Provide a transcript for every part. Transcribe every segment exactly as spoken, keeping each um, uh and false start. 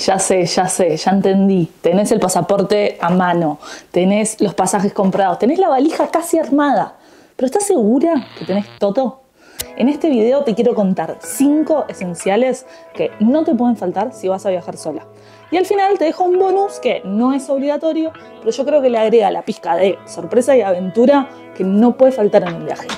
ya sé, ya sé, ya entendí. Tenés el pasaporte a mano, tenés los pasajes comprados, tenés la valija casi armada. ¿Pero estás segura que tenés todo? En este video te quiero contar cinco esenciales que no te pueden faltar si vas a viajar sola. Y al final te dejo un bonus que no es obligatorio, pero yo creo que le agrega la pizca de sorpresa y aventura que no puede faltar en un viaje.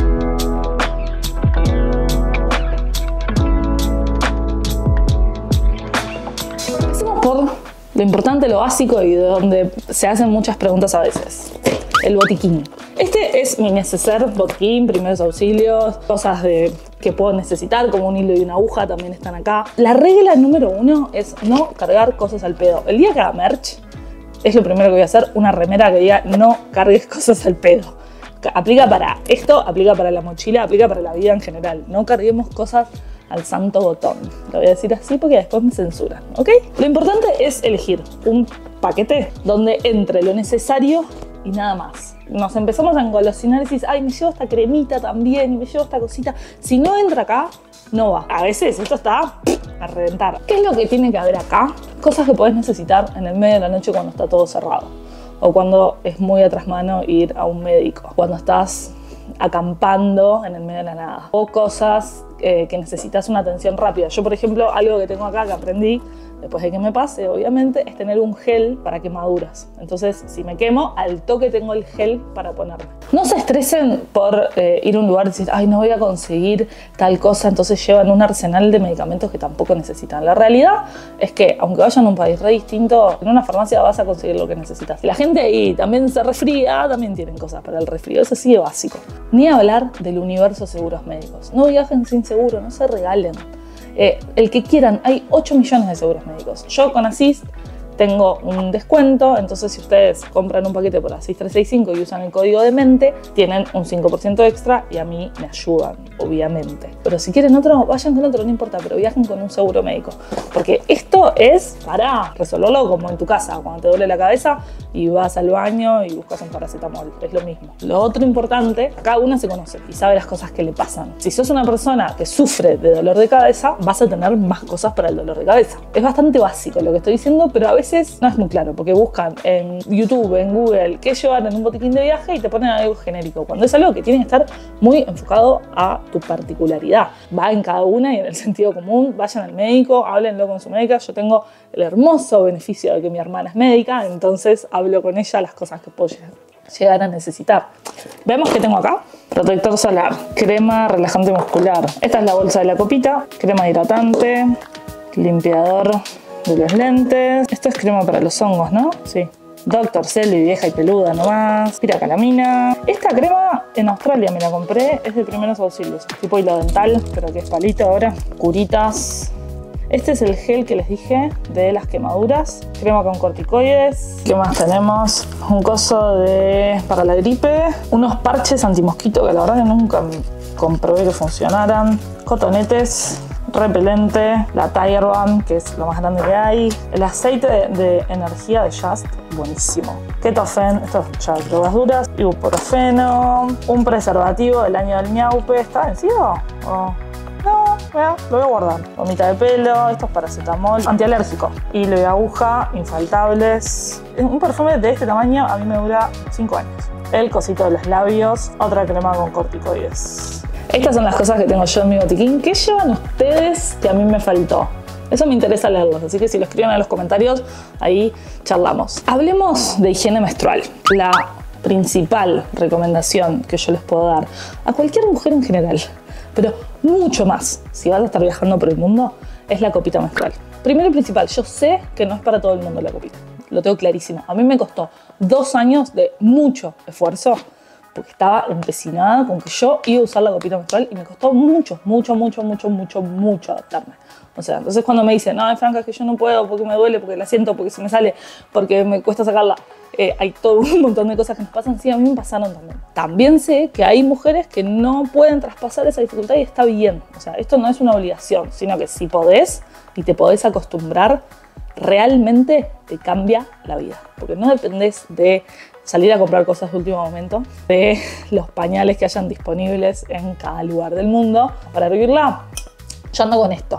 Empecemos por lo importante, lo básico y de donde se hacen muchas preguntas a veces. El botiquín. Este es mi neceser botiquín, primeros auxilios, cosas de, que puedo necesitar, como un hilo y una aguja también están acá. La regla número uno es no cargar cosas al pedo. El día que haga merch, es lo primero que voy a hacer, una remera que diga no cargues cosas al pedo. Aplica para esto, aplica para la mochila, aplica para la vida en general. No carguemos cosas al santo botón. Lo voy a decir así porque después me censuran, ¿ok? Lo importante es elegir un paquete donde entre lo necesario y nada más. Nos empezamos a engolosinar y decís, ay, me llevo esta cremita también y me llevo esta cosita. Si no entra acá, no va. A veces esto está a reventar. ¿Qué es lo que tiene que haber acá? Cosas que podés necesitar en el medio de la noche cuando está todo cerrado. O cuando es muy atrás mano ir a un médico. Cuando estás acampando en el medio de la nada. O cosas eh, que necesitas una atención rápida. Yo, por ejemplo, algo que tengo acá que aprendí después de que me pase, obviamente, es tener un gel para quemaduras. Entonces, si me quemo, al toque tengo el gel para ponerme. No se estresen por eh, ir a un lugar y decir, ay, no voy a conseguir tal cosa, entonces llevan un arsenal de medicamentos que tampoco necesitan. La realidad es que, aunque vayan a un país re distinto, en una farmacia vas a conseguir lo que necesitas. La gente ahí también se resfría, también tienen cosas para el resfrío. Eso sí es básico. Ni hablar del universo seguros médicos. No viajen sin seguro, no se regalen. Eh, el que quieran, hay ocho millones de seguros médicos. Yo con Assist tengo un descuento, entonces si ustedes compran un paquete por Assist trescientos sesenta y cinco y usan el código de mente, tienen un cinco por ciento extra y a mí me ayudan, obviamente. Pero si quieren otro, vayan con otro, no importa, pero viajen con un seguro médico. Porque esto es para resolverlo como en tu casa, cuando te duele la cabeza y vas al baño y buscas un paracetamol, es lo mismo. Lo otro importante, cada una se conoce y sabe las cosas que le pasan. Si sos una persona que sufre de dolor de cabeza, vas a tener más cosas para el dolor de cabeza. Es bastante básico lo que estoy diciendo, pero a veces no es muy claro, porque buscan en YouTube, en Google, qué llevar en un botiquín de viaje y te ponen algo genérico, cuando es algo que tiene que estar muy enfocado a tu particularidad. Va en cada una y en el sentido común. Vayan al médico, háblenlo con su médica. Yo tengo el hermoso beneficio de que mi hermana es médica, entonces hablo con ella las cosas que puedo llegar a necesitar. Vemos que tengo acá protector solar, crema relajante muscular. Esta es la bolsa de la copita, crema hidratante, limpiador de los lentes. Esto es crema para los hongos, ¿no? Sí. Doctor Selby, vieja y peluda nomás. Piracalamina. Esta crema en Australia me la compré, es de primeros auxilios. Tipo hilo dental, pero que es palito ahora. Curitas. Este es el gel que les dije de las quemaduras. Crema con corticoides. ¿Qué más tenemos? Un coso de para la gripe. Unos parches antimosquito que la verdad que nunca comprobé que funcionaran. Cotonetes. Repelente, la Tire Band, que es lo más grande que hay, el aceite de, de energía de Just, buenísimo, Ketofen, esto es ya drogas duras, ibuprofeno, un preservativo del año del ñaupe. ¿Está vencido? Oh. No, mira, lo voy a guardar. Gomita de pelo, esto es paracetamol, antialérgico, hilo y aguja, infaltables. Un perfume de este tamaño a mí me dura cinco años. El cosito de los labios, otra crema con corticoides. Estas son las cosas que tengo yo en mi botiquín. ¿Qué llevan ustedes que a mí me faltó? Eso me interesa leerlos, así que si lo escriben en los comentarios, ahí charlamos. Hablemos de higiene menstrual. La principal recomendación que yo les puedo dar a cualquier mujer en general, pero mucho más si vas a estar viajando por el mundo, es la copita menstrual. Primero y principal, yo sé que no es para todo el mundo la copita. Lo tengo clarísimo. A mí me costó dos años de mucho esfuerzo porque estaba empecinada con que yo iba a usar la copita menstrual y me costó mucho, mucho, mucho, mucho, mucho, mucho adaptarme. O sea, entonces cuando me dicen, no, Franca, es que yo no puedo porque me duele, porque la siento, porque se me sale, porque me cuesta sacarla, eh, hay todo un montón de cosas que nos pasan. Sí, a mí me pasaron también. También sé que hay mujeres que no pueden traspasar esa dificultad y está bien. O sea, esto no es una obligación, sino que si podés y te podés acostumbrar, realmente te cambia la vida. Porque no dependés de salir a comprar cosas de último momento, de los pañales que hayan disponibles en cada lugar del mundo para hervirla. Yo ando con esto,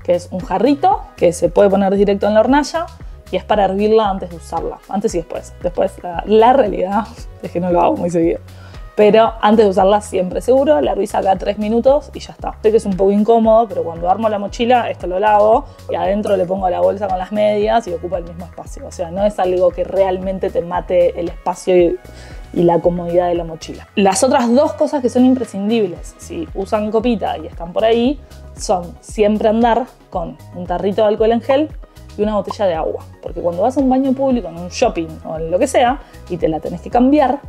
que es un jarrito que se puede poner directo en la hornalla y es para hervirla antes de usarla, antes y después. Después, la, la realidad es que no lo hago muy seguido. Pero antes de usarla siempre seguro, la hervís acá tres minutos y ya está. Sé que es un poco incómodo, pero cuando armo la mochila, esto lo lavo y adentro le pongo la bolsa con las medias y ocupa el mismo espacio. O sea, no es algo que realmente te mate el espacio y, y la comodidad de la mochila. Las otras dos cosas que son imprescindibles, si usan copita y están por ahí, son siempre andar con un tarrito de alcohol en gel y una botella de agua. Porque cuando vas a un baño público, en un shopping o en lo que sea, y te la tenés que cambiar,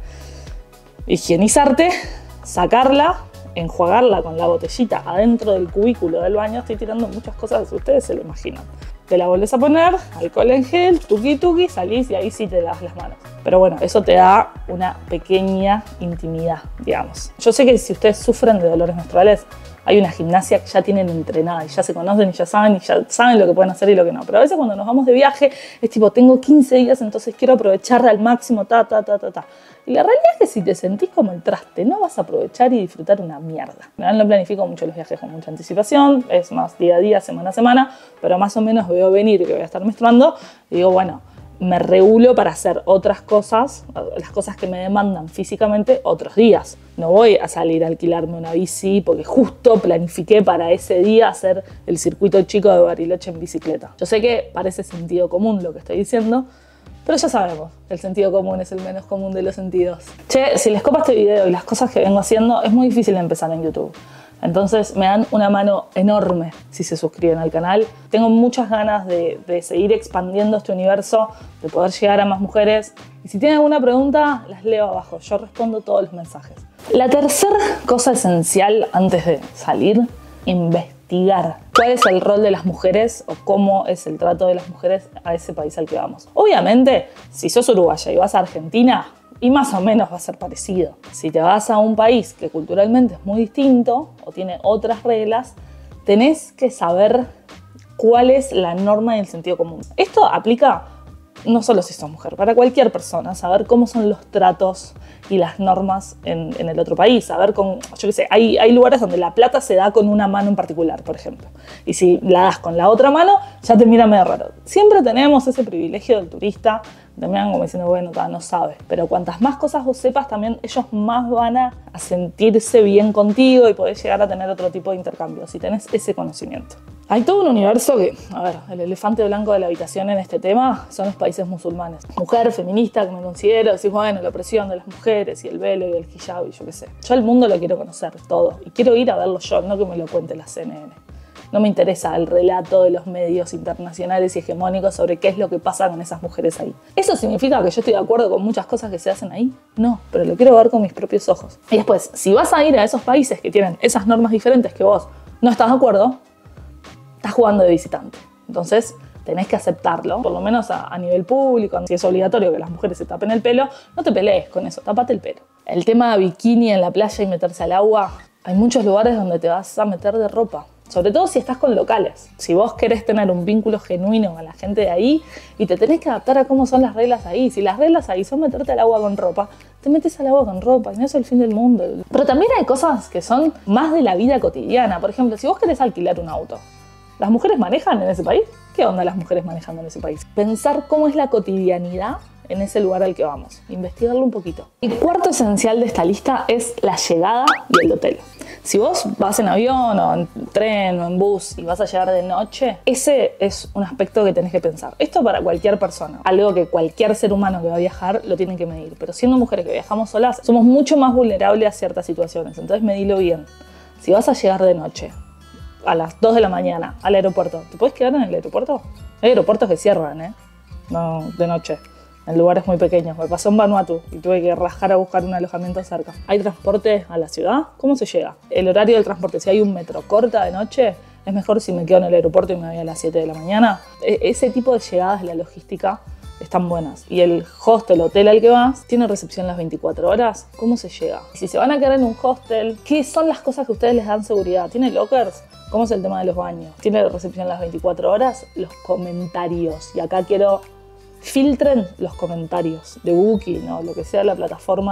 higienizarte, sacarla, enjuagarla con la botellita adentro del cubículo del baño. Estoy tirando muchas cosas, ustedes se lo imaginan. Te la volvés a poner, alcohol en gel, tuqui tuqui, salís y ahí sí te lavas las manos. Pero bueno, eso te da una pequeña intimidad, digamos. Yo sé que si ustedes sufren de dolores menstruales, hay una gimnasia que ya tienen entrenada y ya se conocen y ya saben y ya saben lo que pueden hacer y lo que no. Pero a veces cuando nos vamos de viaje es tipo, tengo quince días, entonces quiero aprovechar al máximo, ta, ta, ta, ta, ta. Y la realidad es que si te sentís como el traste, no vas a aprovechar y disfrutar una mierda. En general no planifico mucho los viajes con mucha anticipación, es más día a día, semana a semana, pero más o menos veo venir que voy a estar menstruando y digo, bueno, me regulo para hacer otras cosas, las cosas que me demandan físicamente otros días. No voy a salir a alquilarme una bici porque justo planifiqué para ese día hacer el circuito chico de Bariloche en bicicleta. Yo sé que parece sentido común lo que estoy diciendo, pero ya sabemos, el sentido común es el menos común de los sentidos. Che, si les copa este video y las cosas que vengo haciendo, es muy difícil empezar en YouTube. Entonces me dan una mano enorme si se suscriben al canal. Tengo muchas ganas de, de seguir expandiendo este universo, de poder llegar a más mujeres. Y si tienen alguna pregunta, las leo abajo. Yo respondo todos los mensajes. La tercera cosa esencial antes de salir, investigar. ¿Cuál es el rol de las mujeres o cómo es el trato de las mujeres a ese país al que vamos? Obviamente, si sos uruguaya y vas a Argentina, y más o menos va a ser parecido. Si te vas a un país que culturalmente es muy distinto o tiene otras reglas, tenés que saber cuál es la norma y el sentido común. Esto aplica no solo si sos mujer, para cualquier persona, saber cómo son los tratos y las normas en, en el otro país, saber con, yo qué sé, hay, hay lugares donde la plata se da con una mano en particular, por ejemplo, y si la das con la otra mano, ya te mira medio raro. Siempre tenemos ese privilegio del turista, te miran como diciendo, bueno, no sabes, pero cuantas más cosas vos sepas, también ellos más van a, a sentirse bien contigo y podés llegar a tener otro tipo de intercambio, si tenés ese conocimiento. Hay todo un universo que, a ver, el elefante blanco de la habitación en este tema son los países musulmanes. Mujer feminista que me considero, decís, bueno, la opresión de las mujeres y el velo y el hijab y yo qué sé. Yo el mundo lo quiero conocer todo y quiero ir a verlo yo, no que me lo cuente la C N N. No me interesa el relato de los medios internacionales y hegemónicos sobre qué es lo que pasa con esas mujeres ahí. ¿Eso significa que yo estoy de acuerdo con muchas cosas que se hacen ahí? No, pero lo quiero ver con mis propios ojos. Y después, si vas a ir a esos países que tienen esas normas diferentes que vos no estás de acuerdo, estás jugando de visitante. Entonces, tenés que aceptarlo, por lo menos a, a nivel público. Si es obligatorio que las mujeres se tapen el pelo, no te pelees con eso, tapate el pelo. El tema de bikini en la playa y meterse al agua, hay muchos lugares donde te vas a meter de ropa. Sobre todo si estás con locales. Si vos querés tener un vínculo genuino con la gente de ahí y te tenés que adaptar a cómo son las reglas ahí. Si las reglas ahí son meterte al agua con ropa, te metes al agua con ropa y no es el fin del mundo. Pero también hay cosas que son más de la vida cotidiana. Por ejemplo, si vos querés alquilar un auto, ¿las mujeres manejan en ese país? ¿Qué onda las mujeres manejando en ese país? Pensar cómo es la cotidianidad en ese lugar al que vamos. Investigarlo un poquito. El cuarto esencial de esta lista es la llegada y el hotel. Si vos vas en avión o en tren o en bus y vas a llegar de noche, ese es un aspecto que tenés que pensar. Esto para cualquier persona. Algo que cualquier ser humano que va a viajar lo tiene que medir. Pero siendo mujeres que viajamos solas, somos mucho más vulnerables a ciertas situaciones. Entonces medilo bien. Si vas a llegar de noche, a las dos de la mañana, al aeropuerto, ¿te puedes quedar en el aeropuerto? Hay aeropuertos que cierran, ¿eh? No, de noche. En lugares muy pequeños. Me pasó en Vanuatu y tuve que rajar a buscar un alojamiento cerca. ¿Hay transporte a la ciudad? ¿Cómo se llega? El horario del transporte, si hay un metro corta de noche, es mejor si me quedo en el aeropuerto y me voy a las siete de la mañana. E- ese tipo de llegadas de la logística están buenas. Y el hostel, hotel al que vas, tiene recepción las veinticuatro horas. ¿Cómo se llega? Si se van a quedar en un hostel, ¿qué son las cosas que ustedes les dan seguridad? ¿Tiene lockers? ¿Cómo es el tema de los baños? ¿Tiene recepción las veinticuatro horas? Los comentarios. Y acá quiero... filtren los comentarios de Booking o lo que sea la plataforma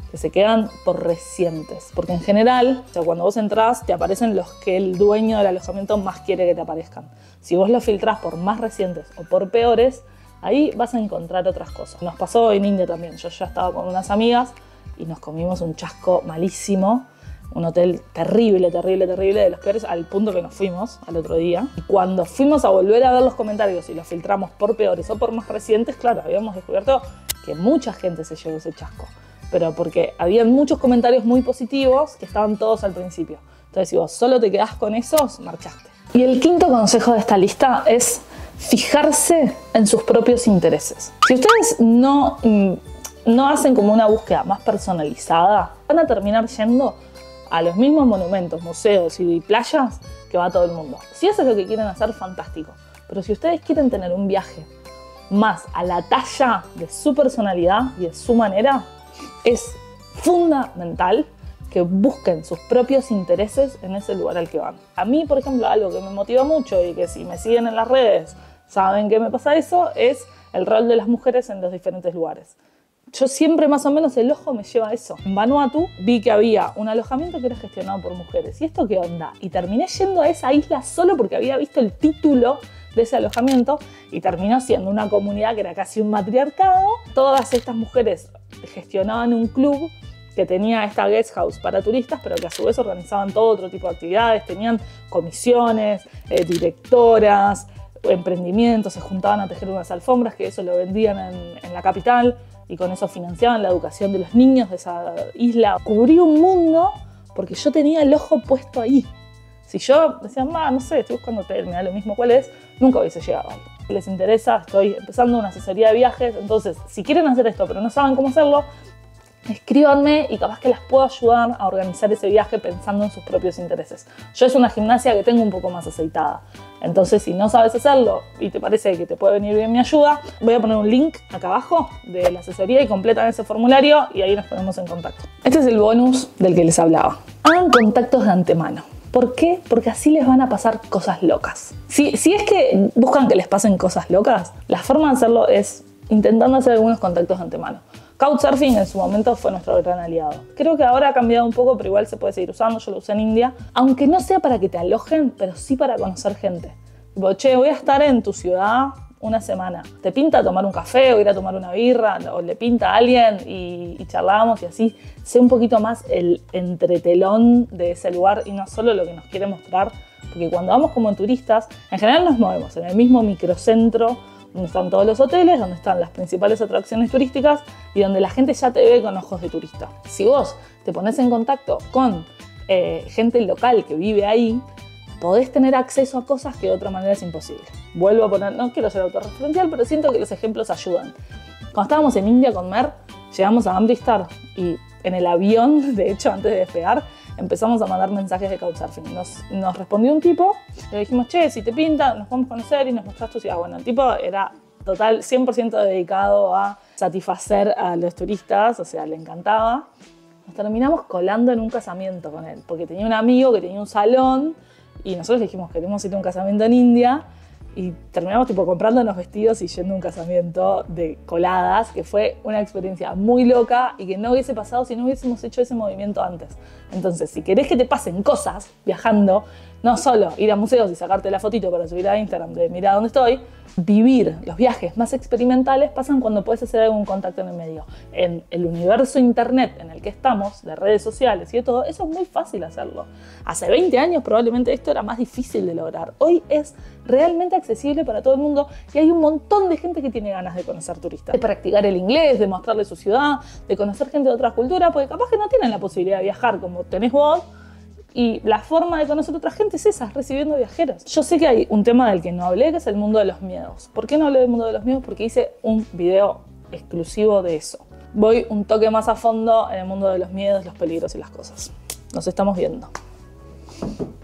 que se quedan por recientes. Porque en general, o sea, cuando vos entrás, te aparecen los que el dueño del alojamiento más quiere que te aparezcan. Si vos los filtrás por más recientes o por peores, ahí vas a encontrar otras cosas. Nos pasó en India también. Yo ya estaba con unas amigas y nos comimos un chasco malísimo. Un hotel terrible, terrible, terrible, de los peores, al punto que nos fuimos al otro día. Y cuando fuimos a volver a ver los comentarios y los filtramos por peores o por más recientes, claro, habíamos descubierto que mucha gente se llevó ese chasco. Pero porque habían muchos comentarios muy positivos que estaban todos al principio. Entonces, si vos solo te quedás con esos, marchaste. Y el quinto consejo de esta lista es fijarse en sus propios intereses. Si ustedes no, no hacen como una búsqueda más personalizada, van a terminar yendo a los mismos monumentos, museos y playas que va todo el mundo. Si eso es lo que quieren hacer, fantástico. Pero si ustedes quieren tener un viaje más a la talla de su personalidad y de su manera, es fundamental que busquen sus propios intereses en ese lugar al que van. A mí, por ejemplo, algo que me motiva mucho y que si me siguen en las redes saben que me pasa eso, es el rol de las mujeres en los diferentes lugares. Yo siempre más o menos el ojo me lleva a eso. En Vanuatu vi que había un alojamiento que era gestionado por mujeres. ¿Y esto qué onda? Y terminé yendo a esa isla solo porque había visto el título de ese alojamiento y terminó siendo una comunidad que era casi un matriarcado. Todas estas mujeres gestionaban un club que tenía esta guest house para turistas, pero que a su vez organizaban todo otro tipo de actividades. Tenían comisiones, eh, directoras, emprendimientos, se juntaban a tejer unas alfombras, que eso lo vendían en, en la capital. Y con eso financiaban la educación de los niños de esa isla. Cubrí un mundo porque yo tenía el ojo puesto ahí. Si yo decía, ah, no sé, estoy buscando hotel, me da lo mismo cuál es, nunca hubiese llegado ahí. Les interesa, estoy empezando una asesoría de viajes, entonces si quieren hacer esto pero no saben cómo hacerlo, escríbanme y capaz que las puedo ayudar a organizar ese viaje pensando en sus propios intereses. Yo es una gimnasia que tengo un poco más aceitada. Entonces, si no sabes hacerlo y te parece que te puede venir bien mi ayuda, voy a poner un link acá abajo de la asesoría y completan ese formulario y ahí nos ponemos en contacto. Este es el bonus del que les hablaba. Hagan contactos de antemano. ¿Por qué? Porque así les van a pasar cosas locas. Si, si es que buscan que les pasen cosas locas, la forma de hacerlo es intentando hacer algunos contactos de antemano. Couchsurfing en su momento fue nuestro gran aliado. Creo que ahora ha cambiado un poco, pero igual se puede seguir usando. Yo lo usé en India. Aunque no sea para que te alojen, pero sí para conocer gente. Tipo, che, voy a estar en tu ciudad una semana. ¿Te pinta tomar un café o ir a tomar una birra? ¿O le pinta a alguien y, y charlamos y así? Sé un poquito más el entretelón de ese lugar y no solo lo que nos quiere mostrar. Porque cuando vamos como turistas, en general nos movemos en el mismo microcentro donde están todos los hoteles, donde están las principales atracciones turísticas y donde la gente ya te ve con ojos de turista. Si vos te pones en contacto con eh, gente local que vive ahí, podés tener acceso a cosas que de otra manera es imposible. Vuelvo a poner, no quiero ser autorreferencial, pero siento que los ejemplos ayudan. Cuando estábamos en India con Mer, llegamos a Amritsar y en el avión, de hecho, antes de despegar, empezamos a mandar mensajes de Couchsurfing. Nos, nos respondió un tipo, le dijimos, che, si te pinta, nos podemos conocer y nos mostrás tu ciudad. Bueno, el tipo era total, cien por ciento dedicado a satisfacer a los turistas, o sea, le encantaba. Nos terminamos colando en un casamiento con él, porque tenía un amigo que tenía un salón y nosotros le dijimos, queremos ir a un casamiento en India. Y terminamos tipo comprándonos vestidos y yendo a un casamiento de coladas, que fue una experiencia muy loca y que no hubiese pasado si no hubiésemos hecho ese movimiento antes. Entonces, si querés que te pasen cosas viajando, no solo ir a museos y sacarte la fotito para subir a Instagram de mira dónde estoy, vivir los viajes más experimentales pasan cuando puedes hacer algún contacto en el medio. En el universo internet en el que estamos, de redes sociales y de todo, eso es muy fácil hacerlo. Hace veinte años probablemente esto era más difícil de lograr. Hoy es realmente accesible para todo el mundo y hay un montón de gente que tiene ganas de conocer turistas, de practicar el inglés, de mostrarle su ciudad, de conocer gente de otras culturas, porque capaz que no tienen la posibilidad de viajar como tenés vos. Y la forma de conocer a otra gente es esa, recibiendo viajeros. Yo sé que hay un tema del que no hablé, que es el mundo de los miedos. ¿Por qué no hablé del mundo de los miedos? Porque hice un video exclusivo de eso. Voy un toque más a fondo en el mundo de los miedos, los peligros y las cosas. Nos estamos viendo.